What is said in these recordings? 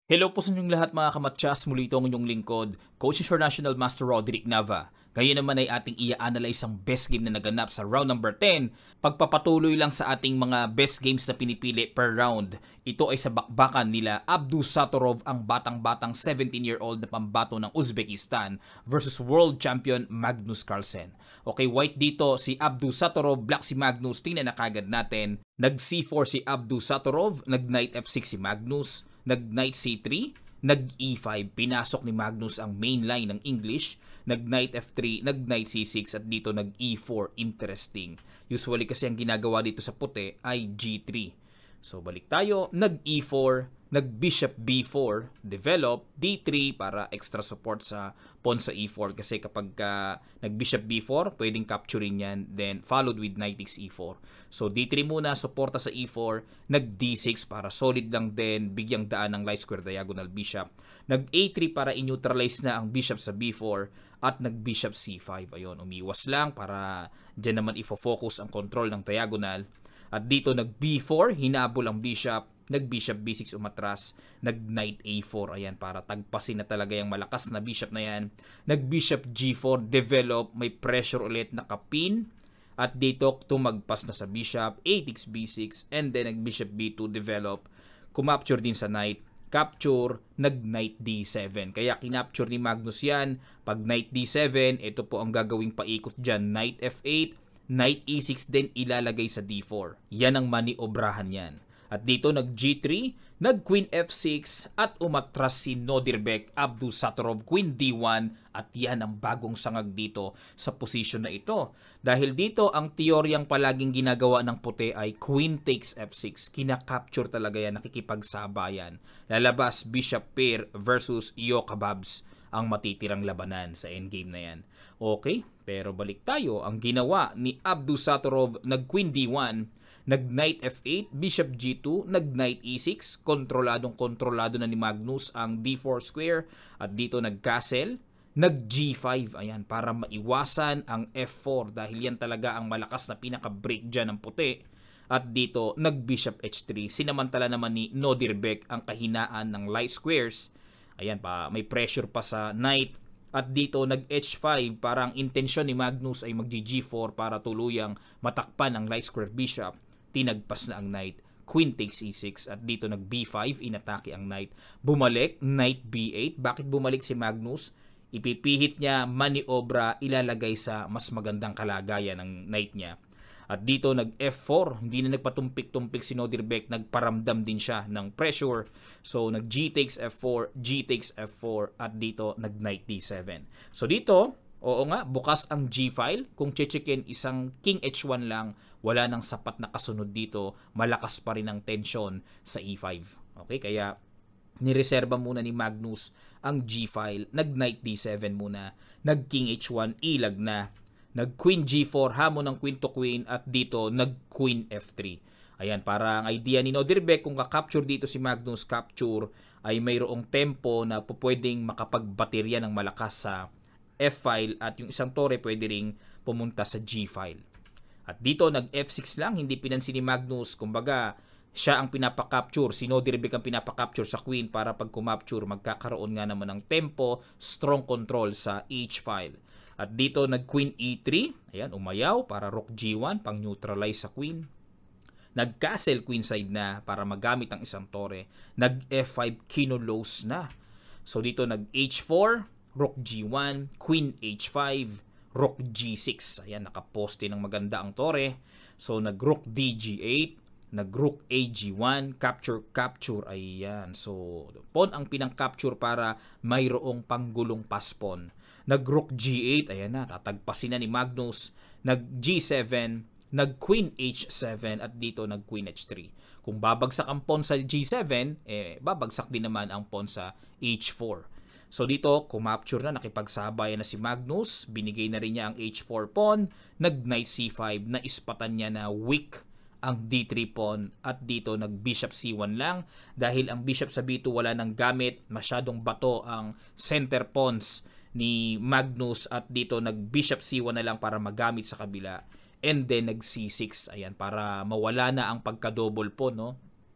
Hello po sa inyong lahat mga kamatyas, muli ito ang inyong lingkod, Coach International Master Roderick Nava. Ngayon naman ay ating i-analyze ang best game na naganap sa round number 10. Pagpapatuloy lang sa ating mga best games na pinipili per round. Ito ay sa bakbakan nila Abdusattorov, ang batang-batang 17-year-old na pambato ng Uzbekistan versus World Champion Magnus Carlsen. Okay, white dito si Abdusattorov, black si Magnus. Tingnan na kagad natin. Nag-C4 si Abdusattorov, nag-Knight F6 si Magnus, nag-Knight C3, nag-E5, pinasok ni Magnus ang main line ng English, nag-Knight F3, nag-Knight C6 at dito nag-E4, interesting. Usually kasi ang ginagawa dito sa puti ay G3. So balik tayo, nag-E4, nag-Bishop B4, develop, D3 para extra support sa pawn sa E4 kasi kapag nag-Bishop B4, pwedeng capturing yan, then followed with Knight takes E4. So D3 muna, suporta sa E4, nag-D6 para solid lang din, bigyang daan ng light square diagonal bishop, nag-A3 para i-neutralize na ang bishop sa B4, at nag-Bishop C5. Ayun, umiwas lang para dyan naman ifo-focus ang control ng diagonal. At dito nag-B4, hinabol ang bishop, nag-Bishop B6 umatras, nag-Knight A4, ayan, para tagpasin na talaga yung malakas na bishop na yan. Nag-Bishop G4, develop, may pressure ulit, nakapin, at dito tumagpas na sa bishop, A takes B6, and then nag-Bishop B2, develop, kumapture din sa knight, capture, nag-Knight D7. Kaya kinapture ni Magnus yan. Pag Knight D7, ito po ang gagawing paikot dyan, Knight F8, Knight E6 din ilalagay sa D4. Yan ang maniobrahan yan. At dito nag-G3, nag-Queen F6 at umatras si Nodirbek Abdusattorov, Queen D1, at yan ang bagong sangag dito sa posisyon na ito. Dahil dito ang teoryang palaging ginagawa ng puti ay Queen takes F6. Kinakapture talaga yan, nakikipagsabayan. Lalabas Bishop pair versus Yokababs ang matitirang labanan sa endgame na yan. Okay, pero balik tayo. Ang ginawa ni Abdusattorov, nag-Queen D1, nag-Knight F8, Bishop G2, nag-Knight E6, kontrolado na ni Magnus ang D4 square, at dito nag-castle, nag-G5, ayan, para maiwasan ang F4 dahil yan talaga ang malakas na pinaka-break dyan ng puti. At dito nag-Bishop H3, sinamantala naman ni Nodirbek ang kahinaan ng light squares, ayan pa, may pressure pa sa knight. At dito nag-H5, parang intensyon ni Magnus ay mag-G4 para tuluyang matakpan ang light square bishop. Tinagpas na ang knight, Queen takes E6, at dito nag-B5, inatake ang knight. Bumalik, Knight B8. Bakit bumalik si Magnus? Ipipihit niya, maniobra, ilalagay sa mas magandang kalagayan ng knight niya. At dito nag-F4, hindi na nagpatumpik-tumpik si Nodirbek, nagparamdam din siya ng pressure. So nag-G takes F4, G takes F4, at dito nag-Knight D7. So dito, oo nga, bukas ang G-file. Kung chichikin isang King H1 lang, wala nang sapat na kasunod dito. Malakas pa rin ang tensyon sa E5. Okay, kaya nireserba muna ni Magnus ang G-file. Nag-Knight D7 muna. Nag-King H1, ilag na. Nag-Queen G4, hamon ng Queen to Queen, at dito nag-Queen F3. Ayan, para ang idea ni Nodirbek, kung ka-capture dito si Magnus, capture, ay mayroong tempo na pwedeng makapagbaterya ng malakas sa F-file, at yung isang tore pwede ring pumunta sa G-file. At dito nag-F6 lang, hindi pinansin ni Magnus, kumbaga siya ang pinapakapture, si Nodirbek ang pinapakapture sa Queen para pag kumapture, magkakaroon nga naman ng tempo, strong control sa H-file. At dito nag-Queen E3, ayan, umayaw para Rook G1, pang neutralize sa Queen. Nag-Castle Queenside na para magamit ang isang tore. Nag-F5, kinulose na. So dito nag-H4, Rook G1, Queen H5, Rook G6. Ayan, nakaposte ng maganda ang tore. So nag-Rook DG8, nag-Rook AG1, capture, ayan. So pawn ang pinang-capture para mayroong panggulong pass-pawn. Nag-Rook G8, ayan na, tatagpasin na ni Magnus. Nag-G7, nag-Queen H7, at dito nag-Queen H3. Kung babagsak ang pawn sa G7, babagsak din naman ang pawn sa H4. So dito, kumapture na, nakipagsabayan na si Magnus. Binigay na rin niya ang H4 pawn. Nag-Knight C5, naispatan niya na weak ang D3 pawn, at dito nag-Bishop C1 lang. Dahil ang Bishop sa B2 wala nang gamit, masyadong bato ang center pawns ni Magnus, at dito nag-Bishop C1 na lang para magamit sa kabila, and then nag-C6, ayan, para mawala na ang pagka-double pawn, no?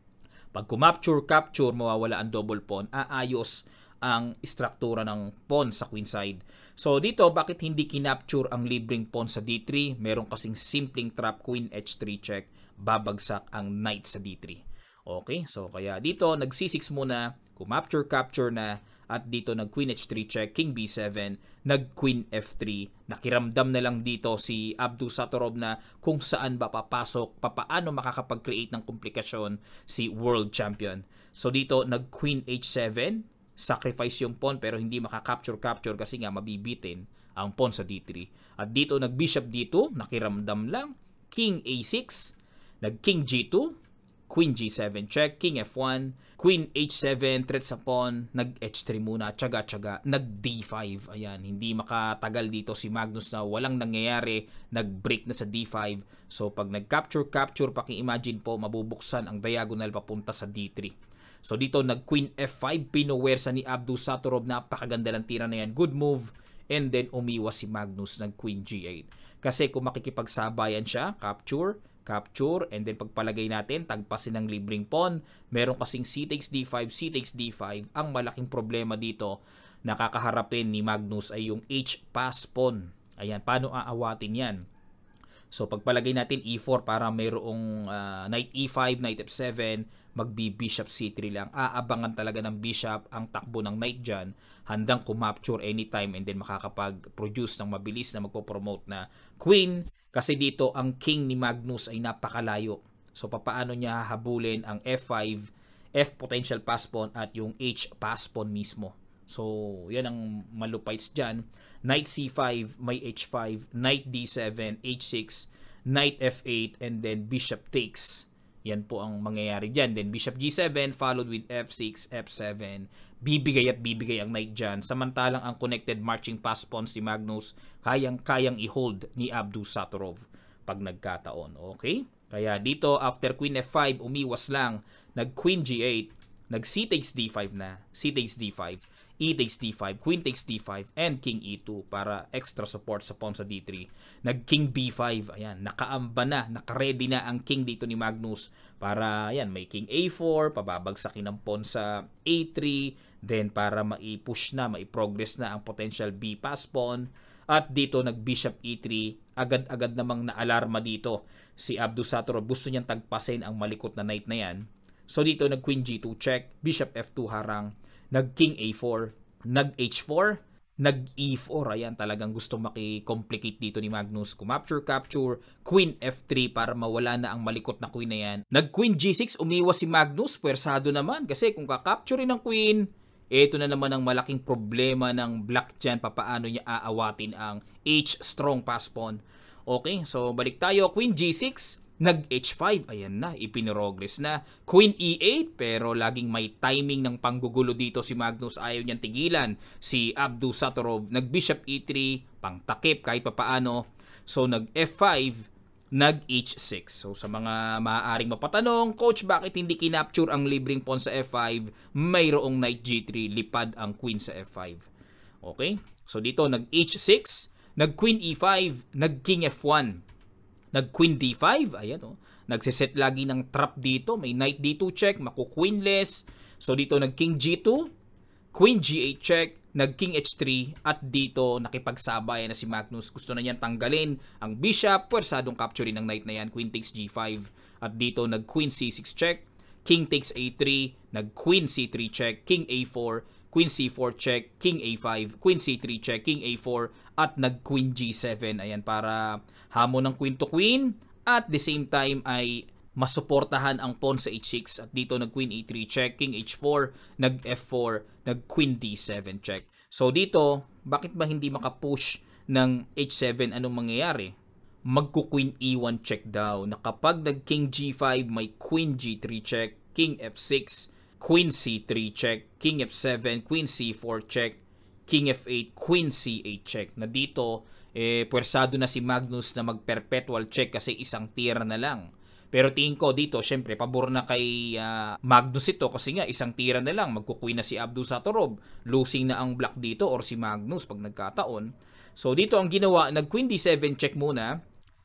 Pag capture, mawawala ang double pawn, aayos ang struktura ng pawn sa queen side. So dito, bakit hindi kinapture ang libreng pawn sa d3? Meron kasing simpleng trap, queen h3 check, babagsak ang knight sa d3. Okay, so kaya dito, nag-c6 muna, capture na, at dito nag-queen h3 check, king b7, nag-queen f3. Nakiramdam na lang dito si Abdusattorov na kung saan ba papasok, paano makakapag-create ng komplikasyon si world champion. So dito nag-queen h7, sacrifice yung pawn pero hindi makaka-capture kasi nga mabibitin ang pawn sa d3. At dito nag-bishop d2, nakiramdam lang, king a6, nag-king g2, queen g7 check, king f1, queen h7, threat sa pawn, nag-h3 muna, tsaga-tsaga, nag-d5. Ayan, hindi makatagal dito si Magnus na walang nangyayari, nag-break na sa d5. So pag nag-capture, paki-imagine po, mabubuksan ang diagonal papunta sa d3. So dito nag-queen f5, pinuwersa ni Abdusattorov, napakaganda ng tira na yan, good move. And then umiwas si Magnus, nag-queen g8. Kasi kung makikipagsabayan siya, capture, and then pagpalagay natin, tagpasin ng libreng pawn. Meron kasing c takes d5. Ang malaking problema dito, nakakaharapin ni Magnus ay yung h pass pawn. Ayan, paano aawatin yan? So pagpalagay natin e4 para mayroong knight e5, knight f7, magbi-bishop c3 lang. Aabangan talaga ng bishop ang takbo ng knight dyan, handang kumapture anytime and then makakapag-produce ng mabilis na magpo-promote na queen. Kasi dito ang king ni Magnus ay napakalayo. So papaano niya hahabulin ang f5, f potential pass pawn at yung h pass pawn mismo. So yan ang malupites dyan. Knight c5, may h5, knight d7, h6, knight f8, and then bishop takes. Yan po ang mangyayari dyan. Then bishop g7 followed with f6, f7. Bibigay ang knight dyan. Samantalang ang connected marching pass pawn si Magnus, kayang i-hold ni Abdusattorov pag nagkataon. Okay? Kaya dito, after queen f5, umiwas lang. Nag-queen g8, nag-c takes d5 na. C takes d5, e takes d5, queen takes d5, and king e2 para extra support sa pawn sa d3. Nag-king b5, ayan, nakaamba na, nakaready na ang king dito ni Magnus para, ayan, may king a4, pababagsakin ng pawn sa a3, then para mai-push na, mai-progress na ang potential b pass pawn. At dito nag-bishop e3, agad-agad namang naalarma dito si Abdusattorov, gusto niyang tagpasin ang malikot na knight na yan. So dito nag-queen g2 check, bishop f2 harang, nag-king a4, nag-h4, nag-e4. Ayan, talagang gusto maki-complicate dito ni Magnus. Capture, queen f3 para mawala na ang malikot na queen na yan. Nag-queen g6, umiwas si Magnus, pwersado naman. Kasi kung kakapture ng queen, ito na naman ang malaking problema ng black dyan. Papaano niya aawatin ang h strong pass pawn. Okay, so balik tayo. Queen g6, nag-h5, ayan na, ipinrogress na. Queen e8, pero laging may timing ng panggugulo dito si Magnus, ayaw niyang tigilan. Si Abdusattorov, nag-bishop e3, pangtakip kahit papaano. So nag-f5, nag-h6. So sa mga maaaring mapatanong, coach, bakit hindi kinapture ang libreng pawn sa f5? Mayroong knight g3, lipad ang queen sa f5. Okay? So dito nag-h6, nag-queen e5, nag-king f1. Nag-queen d5, ayan o. Nagsiset lagi ng trap dito. May knight d2 check, maku-queenless. So dito nag-king g2, queen g8 check, nag-king h3, at dito nakipagsabayan na si Magnus. Gusto na niyan tanggalin ang bishop, pwersadong capturing ng knight na yan. Queen takes g5, at dito nag-queen c6 check, king takes a3, nag-queen c3 check, king a4, queen c4 check, king a5, queen c3 check, king a4, at nag-queen g7. Ayan, para hamon ng queen to queen, at the same time ay masuportahan ang pawn sa h6. At dito nag-queen e3 check, king h4, nag-f4, nag-queen d7 check. So dito, bakit ba hindi makapush ng h7? Anong mangyayari? Magku-queen e1 check daw. Na kapag nag-king g5, may queen g3 check, king f6, queen c3 check, king f7, queen c4 check, king f8, queen c8 check. Na dito, pwersado na si Magnus na mag-perpetual check kasi isang tira na lang. Pero tingin ko dito, syempre, pabor na kay Magnus ito kasi nga isang tira na lang. Magkukuin na si Abdusattorov. Losing na ang black dito or si Magnus pag nagkataon. So dito ang ginawa, nag-queen d7 check muna.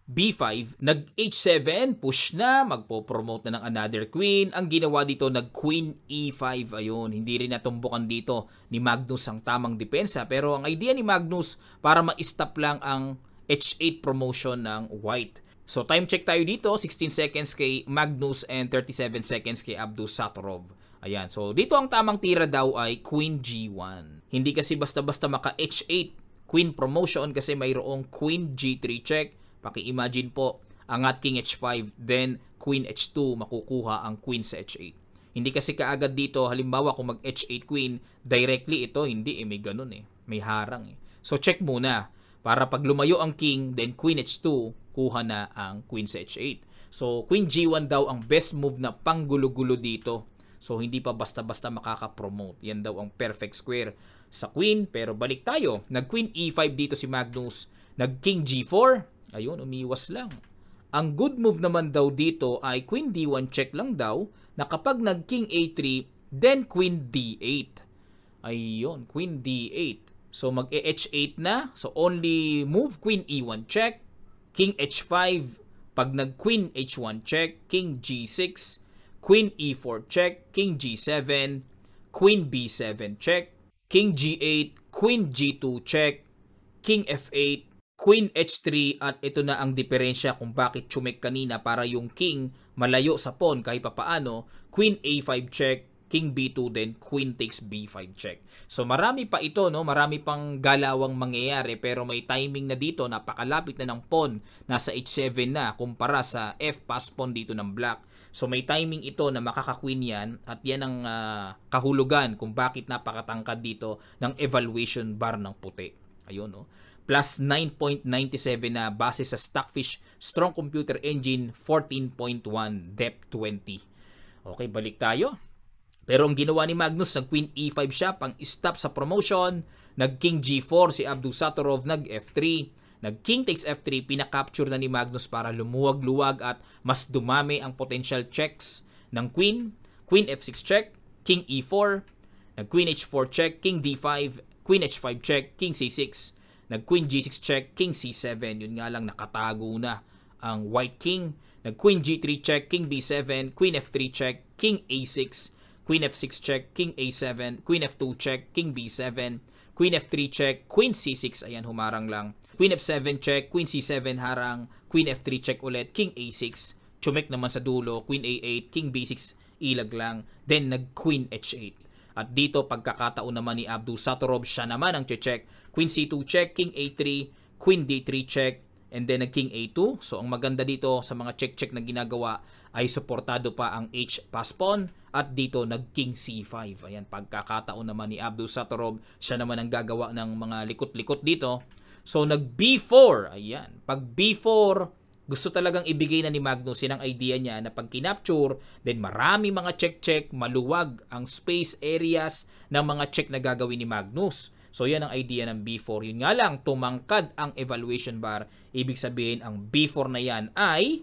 B5, nag-H7, push na, magpo-promote na ng another queen. Ang ginawa dito, nag-Queen E5, ayun, hindi rin natumbukan dito ni Magnus ang tamang depensa. Pero ang idea ni Magnus, para ma-stop lang ang H8 promotion ng White. So time check tayo dito, 16 seconds kay Magnus and 37 seconds kay Abdusattorov. Ayan, so dito ang tamang tira daw ay Queen G1. Hindi kasi basta-basta maka H8 Queen promotion kasi mayroong Queen G3 check. Paki-imagine po, angat King H5, then Queen H2, makukuha ang Queen sa H8. Hindi kasi kaagad dito, halimbawa kung mag H8 Queen, directly ito, hindi may ganun may harang So check muna, para pag lumayo ang King, then Queen H2, kuha na ang Queen sa H8. So Queen G1 daw ang best move na panggulo-gulo dito. So hindi pa basta-basta makaka-promote. Yan daw ang perfect square sa Queen. Pero balik tayo, nag-Queen E5 dito si Magnus, nag-King G4, ayun, umiwas lang. Ang good move naman daw dito ay Queen D1 check lang daw, na kapag nag-King A3, then Queen D8. Ayun, Queen D8. So mag-H8 na. So only move Queen E1 check, King H5, pag nag-Queen H1 check, King G6, Queen E4 check, King G7, Queen B7 check, King G8, Queen G2 check, King F8, Queen H3, at ito na ang diferensya kung bakit chumek kanina para yung King malayo sa pawn kahit papaano. Queen A5 check, King B2, then Queen takes B5 check. So marami pa ito, no? Marami pang galawang mangyayari, pero may timing na dito, napakalapit na ng pawn, nasa H7 na kumpara sa F pass pawn dito ng black. So may timing ito na makaka-queen yan, at yan ang kahulugan kung bakit napakatangkad dito ng evaluation bar ng puti. Ayun, no? Plus 9.97 na base sa Stockfish Strong Computer Engine 14.1 depth 20. Okay, balik tayo. Pero ang ginawa ni Magnus, nag-Queen E5 siya pang stop sa promotion, nag-King G4 si Abdusattorov, nag-F3, nag-King takes F3, pinakapture na ni Magnus para lumuwag-luwag at mas dumami ang potential checks ng Queen. Queen F6 check, King E4, nag-Queen H4 check, King D5, Queen H5 check, King C6, nag-Queen G6 check, King C7. Yun nga lang, nakatago na ang White King. Nag-Queen G3 check, King B7, Queen F3 check, King A6, Queen F6 check, King A7, Queen F2 check, King B7, Queen F3 check, Queen C6. Ayan, humarang lang. Queen F7 check, Queen C7 harang, Queen F3 check ulit, King A6. Chumek naman sa dulo, Queen A8, King B6, ilag lang. Then nag-Queen H8. At dito, pagkakataon naman ni Abdusattorov, siya naman ang check. Queen C2 check, King A3, Queen D3 check, and then nag-King A2. So, ang maganda dito sa mga check-check na ginagawa ay suportado pa ang H pass pawn, at dito nag-King C5. Ayan, pagkakataon naman ni Abdusattorov, siya naman ang gagawa ng mga likot-likot dito. So, nag-B4. Ayan, pag B4, gusto talagang ibigay na ni Magnus, yun ang idea niya, na pag kinapture, then marami mga check-check, maluwag ang space areas ng mga check na gagawin ni Magnus. So yan ang idea ng B4. Yun nga lang, tumangkad ang evaluation bar. Ibig sabihin, ang B4 na yan ay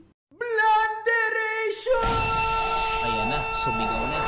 blunderation! Ayan na, sumigaw na.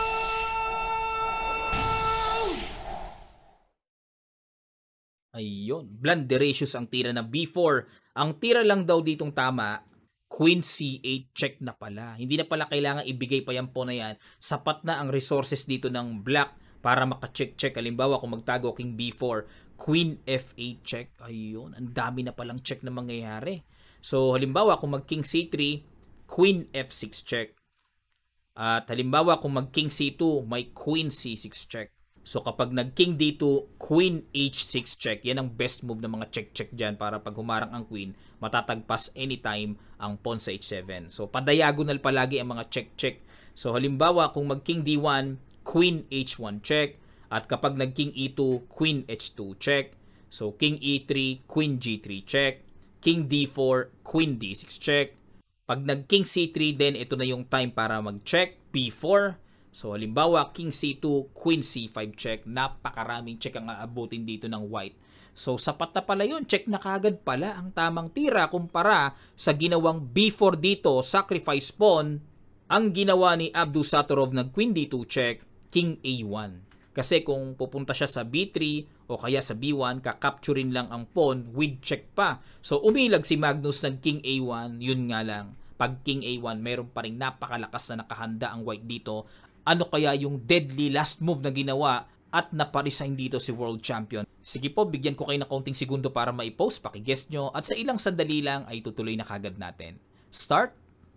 Ayun, blunderatious ang tira na B4. Ang tira lang daw ditong tama, Queen C8 check na pala. Hindi na pala kailangan ibigay pa yan po na yan. Sapat na ang resources dito ng black para maka-check-check. Halimbawa kung magtago King B4, Queen F8 check. Ayun, ang dami na palang check na mangyayari. So halimbawa kung mag King C3, Queen F6 check. At halimbawa kung mag King C2, may Queen C6 check. So kapag nag-King D2, Queen H6 check. Yan ang best move ng mga check-check dyan para pag humarang ang Queen, matatagpas anytime ang pawn sa H7. So padiagonal palagi ang mga check-check. So halimbawa kung mag-King D1, Queen H1 check. At kapag nag-King E2, Queen H2 check. So King E3, Queen G3 check. King D4, Queen D6 check. Pag nag-King C3 din, ito na yung time para mag-check. P4. So, halimbawa, King C2, Queen C5 check. Napakaraming check ang aabutin dito ng white. So, sapat na pala yun. Check na kagad pala ang tamang tira kumpara sa ginawang B4 dito, sacrifice pawn. Ang ginawa ni Abdusattorov, nag Queen D2 check, King A1. Kasi kung pupunta siya sa B3 o kaya sa B1, kakapturin lang ang pawn with check pa. So umilag si Magnus ng King A1, yun nga lang. Pag King A1, meron pa rin napakalakas na nakahanda ang white dito. Ano kaya yung deadly last move na ginawa at naparesign dito si World Champion? Sige po, bigyan ko kayo ng kaunting segundo para ma-post, pakiguess nyo, at sa ilang sandali lang ay tutuloy na kagad natin. Start!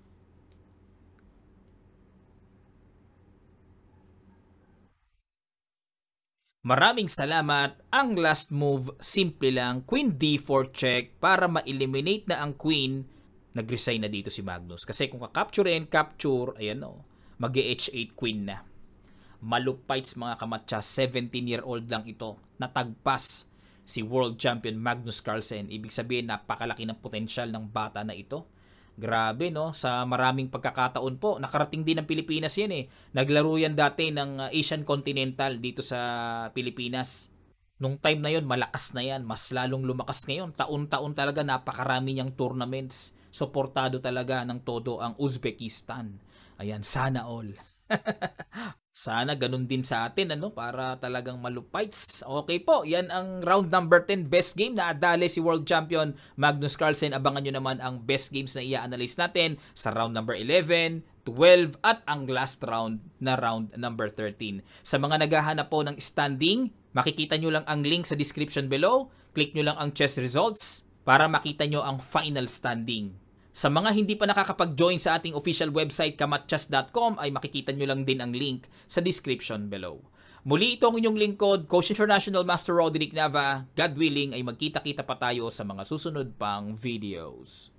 Maraming salamat. Ang last move, simple lang, Queen D4 check para ma-eliminate na ang Queen. Nag-resign na dito si Magnus. Kasi kung kakapturein, capture, ayan o, mag-H8 Queen na. Malupites mga kamatcha, 17-year-old lang ito. Natagpas si World Champion Magnus Carlsen. Ibig sabihin, napakalaki ng potensyal ng bata na ito. Grabe, no? Sa maraming pagkakataon po, nakarating din ng Pilipinas yan eh. Naglaro yan dati ng Asian Continental dito sa Pilipinas. Nung time na yon, malakas na yan. Mas lalong lumakas ngayon. Taon-taon talaga, napakarami niyang tournaments. Suportado talaga ng todo ang Uzbekistan. Ayan, sana all. Sana ganun din sa atin, ano, para talagang malupites. Okay po, yan ang round number 10 best game na adali si World Champion Magnus Carlsen. Abangan nyo naman ang best games na i-analyze natin sa round number 11, 12 at ang last round na round number 13. Sa mga naghahanap po ng standing, makikita nyo lang ang link sa description below. Click nyo lang ang chess results para makita nyo ang final standing. Sa mga hindi pa nakakapag-join sa ating official website kamatchas.com ay makikita nyo lang din ang link sa description below. Muli ito ang inyong lingkod, Coach International Master Roderick Nava. God willing ay magkita-kita pa tayo sa mga susunod pang videos.